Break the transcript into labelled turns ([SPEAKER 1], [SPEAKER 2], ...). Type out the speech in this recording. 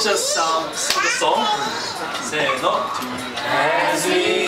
[SPEAKER 1] just sing the song. Say no. As we